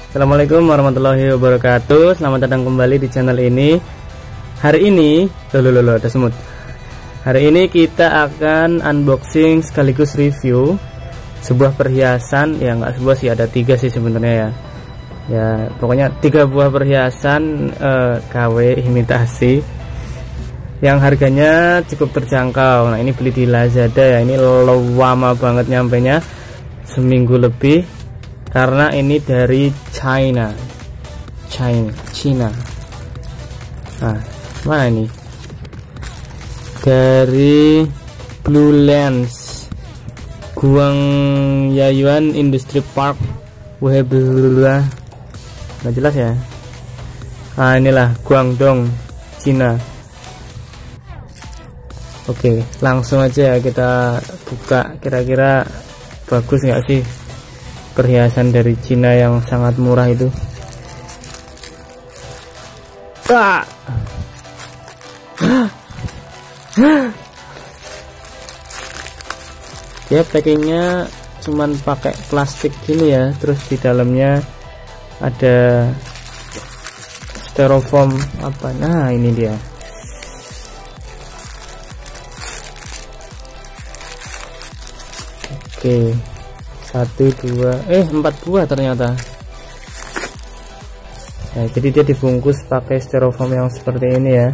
Assalamualaikum warahmatullahi wabarakatuh. Selamat datang kembali di channel ini. Hari ini, ada semut. Hari ini kita akan unboxing sekaligus review sebuah perhiasan. Ya nggak sebuah sih, ada 3 sih sebenarnya ya. Ya pokoknya 3 buah perhiasan KW imitasi yang harganya cukup terjangkau. Nah ini beli di Lazada ya. Ini lama banget nyampenya, seminggu lebih. Karena ini dari China. Nah, mana ini? Dari Blue Lens, Guangyuan Industry Park, Weblah, nggak jelas ya. Nah inilah Guangdong, Cina. Oke, langsung aja ya kita buka. Kira-kira bagus nggak sih perhiasan dari Cina yang sangat murah itu? Ya packingnya cuman pakai plastik gini ya, terus di dalamnya ada styrofoam apa. Nah ini dia. Oke, 1, 2, 4 buah ternyata. Nah, jadi dia dibungkus pakai styrofoam yang seperti ini ya.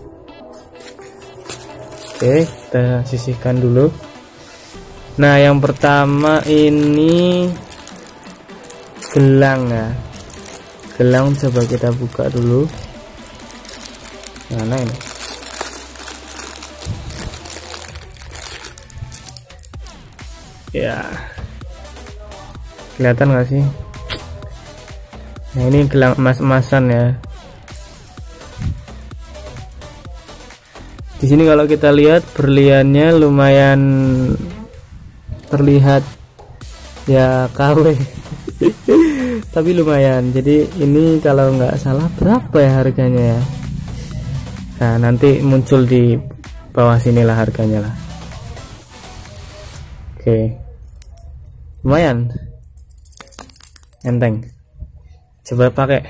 Oke, kita sisihkan dulu. Nah, yang pertama ini gelang ya. Gelang coba kita buka dulu. Nah ini. Ya. Kelihatan nggak sih? Nah ini gelang emas-emasan ya. Di sini kalau kita lihat berliannya lumayan terlihat ya KW. Tapi lumayan. Jadi ini kalau nggak salah berapa ya harganya ya? Nah nanti muncul di bawah sinilah harganya lah. Oke, lumayan. Enteng, coba pakai.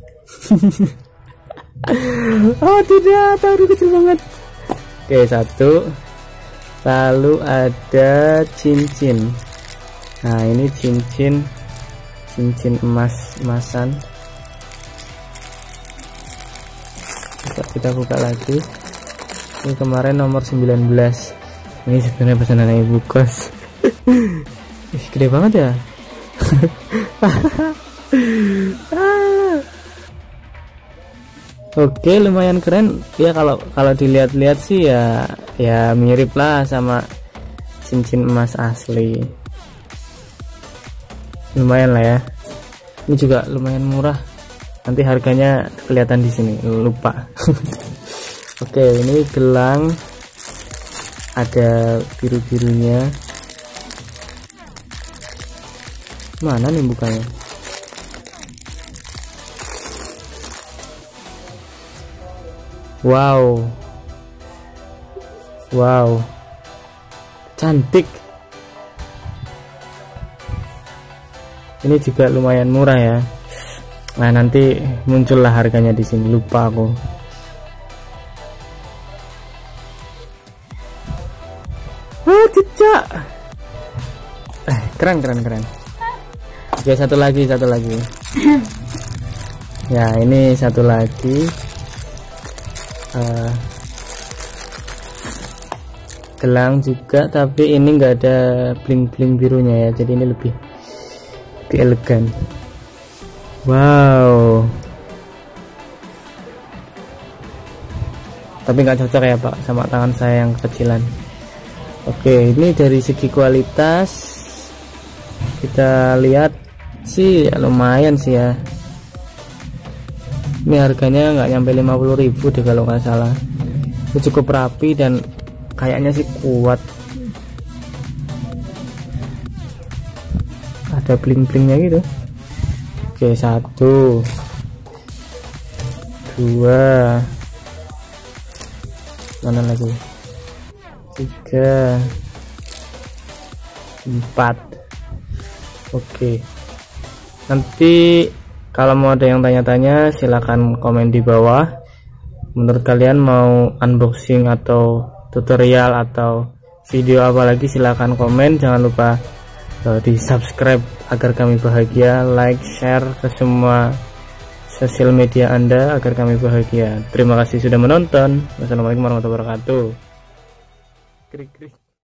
Oh tidak, baru kecil banget. Oke, 1. Lalu ada cincin. Nah ini cincin emas-emasan. Kita buka lagi. Ini kemarin nomor 19. Ini sebenarnya pesanan ibu kos. Gede banget ya. Oke, lumayan keren ya. Kalau dilihat-lihat sih ya mirip lah sama cincin emas asli. Lumayan lah ya. Ini juga lumayan murah. Nanti harganya kelihatan di sini, lupa. Oke, ini gelang ada biru-birunya. Mana nih bukanya? Wow, cantik. Ini juga lumayan murah ya. Nah nanti muncullah harganya di sini, lupa aku. Cicak. Keren. Oke, satu lagi. Ya ini satu lagi. Gelang juga, tapi ini enggak ada bling-bling birunya ya. Jadi ini lebih elegan. Wow. Tapi nggak cocok ya Pak sama tangan saya yang kecilan. Oke, ini dari segi kualitas kita lihat sih ya, lumayan sih ya. Ini harganya nggak nyampe 50.000 deh kalau nggak salah. Ini cukup rapi dan kayaknya sih kuat. Ada bling-blingnya gitu. Oke, 1, 2, mana lagi? 3, 4. Oke, nanti Kalau mau ada yang tanya-tanya silahkan komen di bawah. Menurut kalian mau unboxing atau tutorial atau video apa lagi, silahkan komen. Jangan lupa di subscribe agar kami bahagia, like, share ke semua sosial media Anda agar kami bahagia. Terima kasih sudah menonton. Wassalamualaikum warahmatullahi wabarakatuh. Krik, krik.